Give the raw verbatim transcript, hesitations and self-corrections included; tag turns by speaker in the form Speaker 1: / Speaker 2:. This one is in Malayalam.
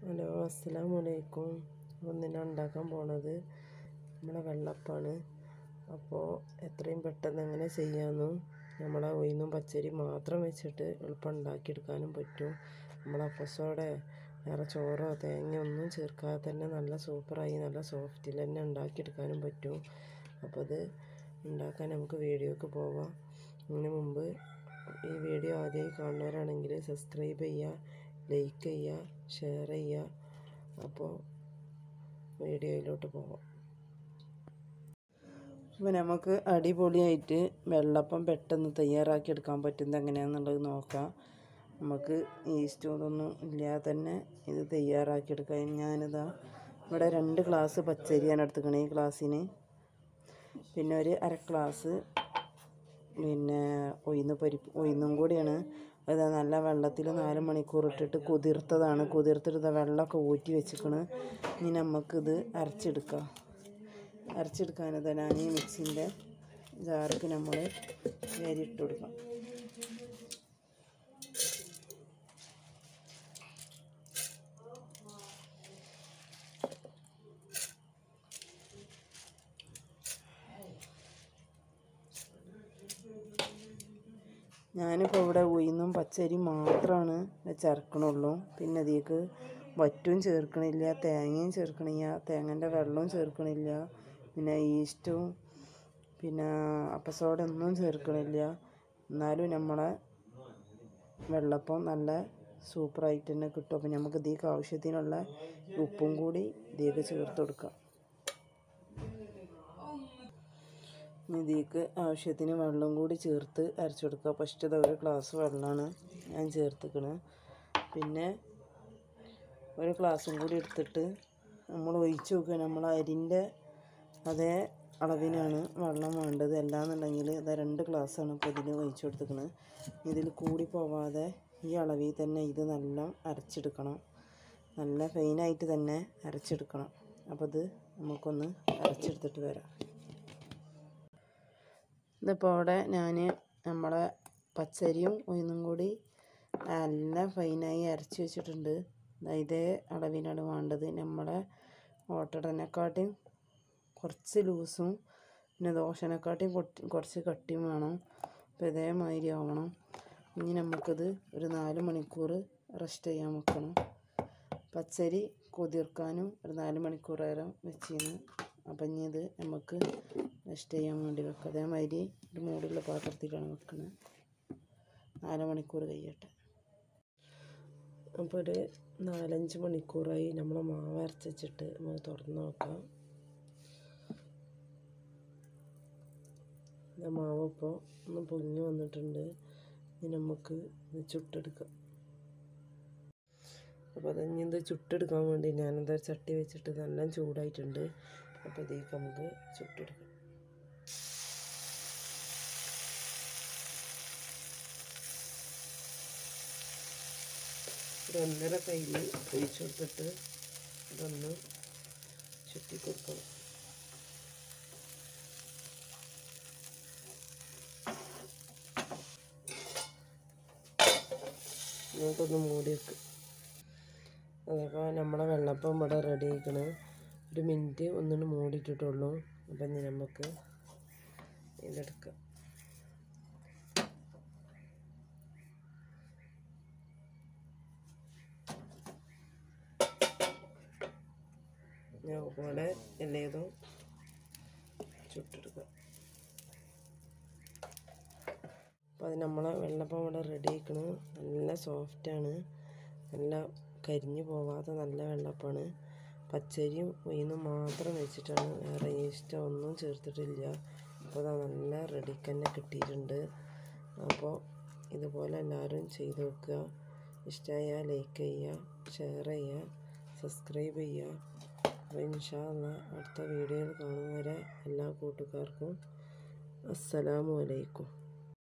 Speaker 1: ഹലോ, അസ്സലാമു അലൈക്കും. ഒന്ന് ഞാൻ ഉണ്ടാക്കാൻ പോണത് നമ്മളെ വെള്ളപ്പാണ്. അപ്പോൾ എത്രയും പെട്ടെന്ന് എങ്ങനെ ചെയ്യാമെന്നും നമ്മളെ ഉഴുന്നും പച്ചരി മാത്രം വെച്ചിട്ട് എളുപ്പം ഉണ്ടാക്കിയെടുക്കാനും പറ്റും. നമ്മളെ അപ്പസോടെ വേറെ ചോറോ തേങ്ങ ഒന്നും ചേർക്കാതെ തന്നെ നല്ല സൂപ്പറായി നല്ല സോഫ്റ്റിൽ തന്നെ ഉണ്ടാക്കിയെടുക്കാനും പറ്റും. അപ്പോൾ അത് ഉണ്ടാക്കാൻ നമുക്ക് വീഡിയോക്ക് പോവാം. അതിന് മുമ്പ് ഈ വീഡിയോ ആദ്യമായി കാണുന്നവരാണെങ്കിൽ സബ്സ്ക്രൈബ് ചെയ്യുക, ലൈക്ക് ചെയ്യുക, ഷെയർ ചെയ്യുക. അപ്പോൾ വീഡിയോയിലോട്ട് പോകാം. അപ്പോൾ നമുക്ക് അടിപൊളിയായിട്ട് വെള്ളപ്പം പെട്ടെന്ന് തയ്യാറാക്കി എടുക്കാൻ പറ്റുന്നത് എങ്ങനെയാണെന്നുള്ളത് നോക്കാം. നമുക്ക് ഈസ്റ്റ് ഇതൊന്നും ഇല്ലാതെ തന്നെ ഇത് തയ്യാറാക്കി എടുക്കാം. ഞാനിതാ ഇവിടെ രണ്ട് ഗ്ലാസ് പച്ചരിയാണ് എടുത്തുക്കണത് ഈ ഗ്ലാസ്സിന്. പിന്നെ ഒരു അര ഗ്ലാസ് പിന്നെ ഉഴുന്ന് പരിപ്പ് ഉഴുന്നും കൂടിയാണ്. അത് നല്ല വെള്ളത്തിൽ നാല് മണിക്കൂർ ഇട്ടിട്ട് കുതിർത്തതാണ്. കുതിർത്തിട്ട് വെള്ളമൊക്കെ ഊറ്റി വെച്ചിക്കണ്. ഇനി നമുക്കിത് അരച്ചെടുക്കാം. അരച്ചെടുക്കാനത് ഞാൻ ഈ മിക്സിൻ്റെ ജാർക്ക് നമ്മൾ വേരിട്ട് കൊടുക്കാം. ഞാനിപ്പോൾ ഇവിടെ ഉഴുന്നും പച്ചരി മാത്രമാണ് ചേർക്കണുള്ളൂ. പിന്നെ ഇതിലേക്ക് വറ്റും ചേർക്കണില്ല, തേങ്ങയും ചേർക്കണില്ല, തേങ്ങൻ്റെ വെള്ളവും ചേർക്കണില്ല, പിന്നെ ഈസ്റ്റും പിന്നെ അപ്പസോഡ ഒന്നും ചേർക്കണില്ല. എന്നാലും നമ്മളെ വെള്ളപ്പം നല്ല സൂപ്പറായിട്ട് തന്നെ കിട്ടും. അപ്പം നമുക്ക് ഇതിലേക്ക് ആവശ്യത്തിനുള്ള ഉപ്പും കൂടി ഇതിലേക്ക് ചേർത്ത് കൊടുക്കാം. ഇതിലേക്ക് ആവശ്യത്തിന് വെള്ളം കൂടി ചേർത്ത് അരച്ചെടുക്കുക. ഫസ്റ്റ് ഇത് ഒരു ഗ്ലാസ് വെള്ളമാണ് ഞാൻ ചേർത്തിക്കണത്. പിന്നെ ഒരു ഗ്ലാസും കൂടി എടുത്തിട്ട് നമ്മൾ ഒഴിച്ച് നോക്കുക. നമ്മൾ അരിൻ്റെ അതേ അളവിനാണ് വെള്ളം വേണ്ടത്. അല്ലാന്നുണ്ടെങ്കിൽ ഇത് രണ്ട് ഗ്ലാസ്സാണ് ഇപ്പോൾ ഇതിന് ഒഴിച്ച് കൊടുത്തിരിക്കുന്നത്. ഇതിൽ കൂടി പോവാതെ ഈ അളവിൽ തന്നെ ഇത് നല്ല അരച്ചെടുക്കണം. നല്ല ഫൈനായിട്ട് തന്നെ അരച്ചെടുക്കണം. അപ്പോൾ ഇത് നമുക്കൊന്ന് അരച്ചെടുത്തിട്ട് വരാം. ഇതിപ്പോൾ അവിടെ ഞാൻ നമ്മളെ പച്ചരിയും ഉഴുന്നും കൂടി നല്ല ഫൈനായി അരച്ച് വെച്ചിട്ടുണ്ട്. ഇതേ അളവിനാണ് വേണ്ടത്. നമ്മളെ ഓട്ടടനെക്കാട്ടിയും കുറച്ച് ലൂസും പിന്നെ ദോശനെക്കാട്ടിയും കുറച്ച് കട്ടിയും വേണം. അപ്പോൾ ഇതേമാതിരി ആവണം. ഇനി നമുക്കിത് ഒരു നാല് മണിക്കൂർ റെസ്റ്റ് ചെയ്യാൻ വെക്കണം. പച്ചരി കുതിർക്കാനും ഒരു നാല് മണിക്കൂർ നേരം വെച്ചിരുന്നു. അപ്പം ഇനി ഇത് നമുക്ക് റെസ്റ്റ് ചെയ്യാൻ വേണ്ടി വെക്കാം. അതേമാതിരി ഒരു മൂടുള്ള പാത്രത്തിലാണ് വെക്കുന്നത്. നാല് മണിക്കൂർ കഴിയട്ടെ. അപ്പോൾ ഒരു നാലഞ്ച് മണിക്കൂറായി നമ്മൾ മാവ് അരച്ച് വെച്ചിട്ട് നമ്മൾ തുറന്ന് നോക്കാം. മാവ് ഇപ്പോൾ ഒന്ന് പൊങ്ങി വന്നിട്ടുണ്ട്. ഇനി നമുക്ക് ഇത് ചുട്ടെടുക്കാം. അപ്പോൾ അത് ഇനി ഇത് ചുട്ടെടുക്കാൻ വേണ്ടി ഞാനെന്താ ചട്ടി വെച്ചിട്ട് നല്ല ചൂടായിട്ടുണ്ട്. അപ്പോൾ ഇതിലേക്ക് നമുക്ക് ചുട്ടെടുക്കാം. ഒരു ഒന്നര കയ്യിൽ ഒഴിച്ചു കൊടുത്തിട്ട് ഇതൊന്ന് ചുറ്റി കൊടുക്കണം. നമുക്കൊന്ന് മൂടി വെക്കും. അതപ്പോൾ നമ്മളെ വെള്ളപ്പം ഇവിടെ റെഡി ആയിക്കണ്. ഒരു മിനിറ്റ് ഒന്നിട്ട് മൂടിയിട്ടിട്ടുള്ളൂ. അപ്പം ഇനി നമുക്ക് ഇതെടുക്കാം. ഞാൻ ഇവിടെ എല്ലാതും ചുട്ടെടുക്കാം. അപ്പോൾ അത് നമ്മളെ വെള്ളപ്പം ഇവിടെ റെഡി ആയിക്കണ്. നല്ല സോഫ്റ്റാണ്, നല്ല കരിഞ്ഞു പോവാതെ നല്ല വെള്ളപ്പമാണ്. പച്ചരിയും ഉഴുന്നും മാത്രം വെച്ചിട്ടാണ്, വേറെ ഈസ്റ്റോ ഒന്നും ചേർത്തിട്ടില്ല. അപ്പോൾ അത് നല്ല റെഡിക്ക് തന്നെ കിട്ടിയിട്ടുണ്ട്. അപ്പോൾ ഇതുപോലെ എല്ലാവരും ചെയ്ത് നോക്കുക. ഇഷ്ടമായാൽ ലൈക്ക് ചെയ്യുക, ഷെയർ ചെയ്യുക, സബ്സ്ക്രൈബ് ചെയ്യുക. അപ്പോൾ ഇൻഷാ അല്ലാഹ് അടുത്ത വീഡിയോയിൽ കാണും വരെ എല്ലാ കൂട്ടുകാർക്കും അസ്സലാമു അലൈക്കും.